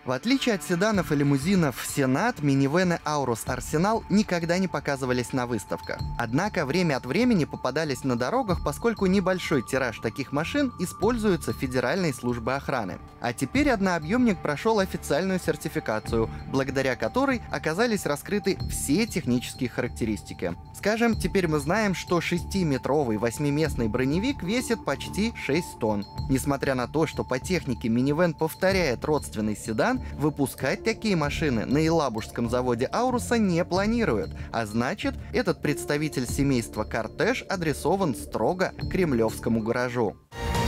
В отличие от седанов и лимузинов Сенат, минивены Аурус Арсенал никогда не показывались на выставках. Однако время от времени попадались на дорогах, поскольку небольшой тираж таких машин используется Федеральной службой охраны. А теперь однообъемник прошел официальную сертификацию, благодаря которой оказались раскрыты все технические характеристики. Скажем, теперь мы знаем, что 6-метровый 8-местный броневик весит почти 6 тонн. Несмотря на то, что по технике минивэн повторяет родственный седан, выпускать такие машины на Елабужском заводе Ауруса не планируют, а значит, этот представитель семейства «Кортеж» адресован строго кремлевскому гаражу.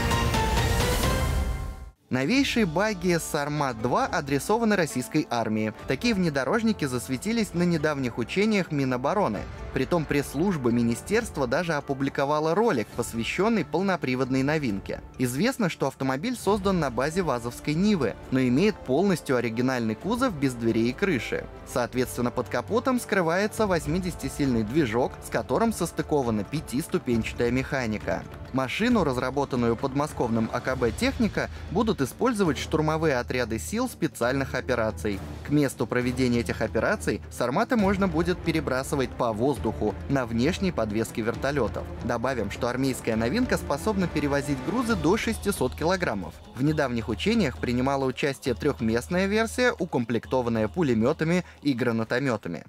Новейшие багги Сармат-2 адресованы российской армии. Такие внедорожники засветились на недавних учениях Минобороны. Притом пресс-служба министерства даже опубликовала ролик, посвященный полноприводной новинке. Известно, что автомобиль создан на базе ВАЗовской Нивы, но имеет полностью оригинальный кузов без дверей и крыши. Соответственно, под капотом скрывается 80-сильный движок, с которым состыкована 5-ступенчатая механика. Машину, разработанную подмосковным АКБ «Техника», будут использовать штурмовые отряды сил специальных операций. К месту проведения этих операций «Сарматы» можно будет перебрасывать по воздуху на внешней подвеске вертолетов. Добавим, что армейская новинка способна перевозить грузы до 600 килограммов. В недавних учениях принимала участие трехместная версия, укомплектованная пулеметами и гранатометами.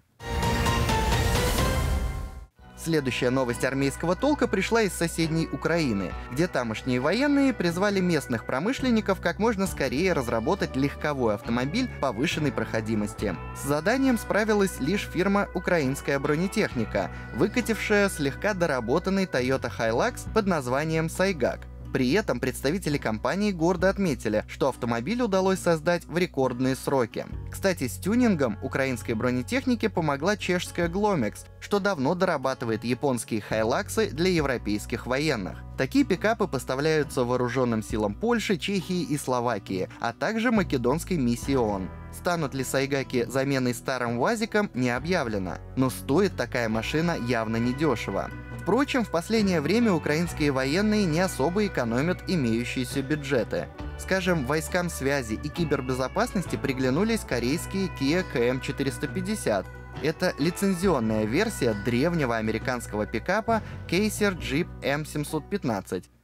Следующая новость армейского толка пришла из соседней Украины, где тамошние военные призвали местных промышленников как можно скорее разработать легковой автомобиль повышенной проходимости. С заданием справилась лишь фирма «Украинская бронетехника», выкатившая слегка доработанный Toyota Hilux под названием «Сайгак». При этом представители компании гордо отметили, что автомобиль удалось создать в рекордные сроки. Кстати, с тюнингом украинской бронетехники помогла чешская Glomex, что давно дорабатывает японские хайлаксы для европейских военных. Такие пикапы поставляются вооруженным силам Польши, Чехии и Словакии, а также македонской миссии ООН. Станут ли сайгаки заменой старым УАЗикам, не объявлено, но стоит такая машина явно недешево. Впрочем, в последнее время украинские военные не особо экономят имеющиеся бюджеты. Скажем, войскам связи и кибербезопасности приглянулись корейские Kia KM450. Это лицензионная версия древнего американского пикапа Caser Jeep M715.